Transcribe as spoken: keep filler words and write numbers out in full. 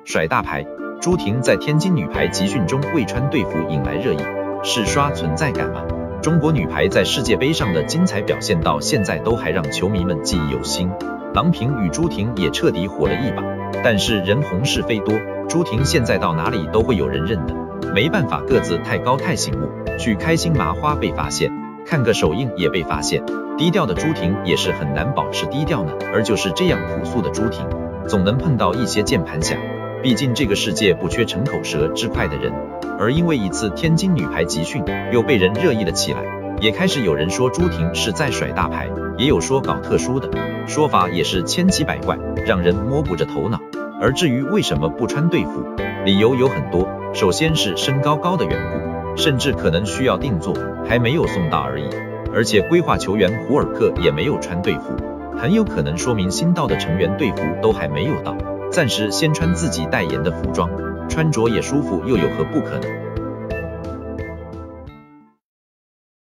甩大牌。朱婷在天津女排集训中未穿队服引来热议，是刷存在感吗？中国女排在世界杯上的精彩表现到现在都还让球迷们记忆犹新。郎平与朱婷也彻底火了一把，但是人红是非多，朱婷现在到哪里都会有人认的，没办法，个子太高太醒目，去开心麻花被发现，看个手印也被发现。低调的朱婷也是很难保持低调呢，而就是这样朴素的朱婷，总能碰到一些键盘侠。毕竟这个世界不缺逞口舌之快的人，而因为一次天津女排集训又被人热议了起来，也开始有人说朱婷是在甩大牌，也有说搞特殊的，说法也是千奇百怪，让人摸不着头脑。而至于为什么不穿队服，理由有很多，首先是身高高的缘故，甚至可能需要定做，还没有送到而已。而且规划球员胡尔克也没有穿队服，很有可能说明新到的成员队服都还没有到，暂时先穿自己代言的服装，穿着也舒服又有何不可呢？